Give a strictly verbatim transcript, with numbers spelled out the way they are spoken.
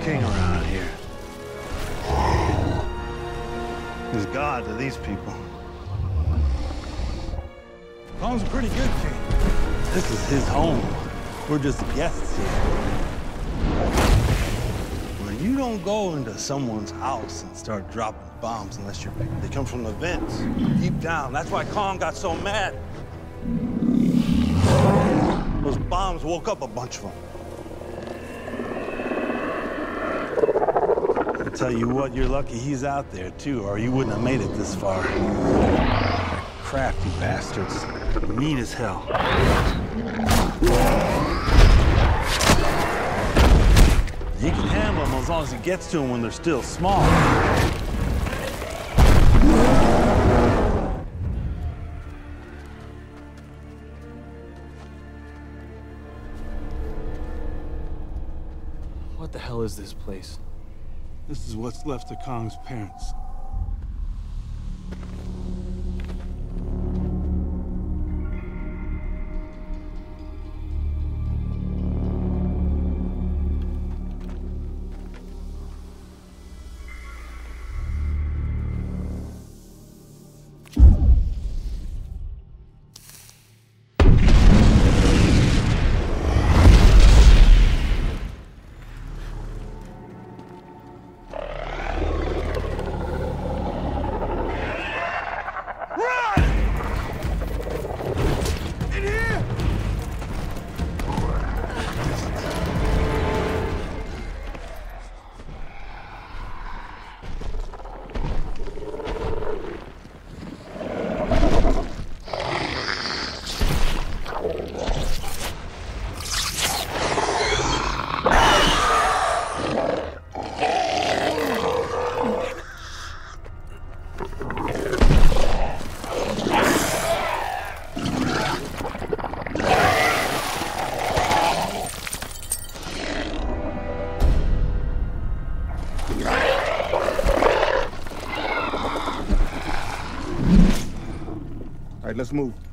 king around here. He's God to these people. Kong's a pretty good king. This is his home. We're just guests here. Well, you don't go into someone's house and start dropping bombs unless you're big. They come from the vents, deep down. That's why Kong got so mad. Those bombs woke up a bunch of them. I'll tell you what, you're lucky he's out there, too, or you wouldn't have made it this far. Crafty bastards. Mean as hell. You can handle them as long as it gets to them when they're still small. What the hell is this place? This is what's left of Kong's parents. All right, let's move.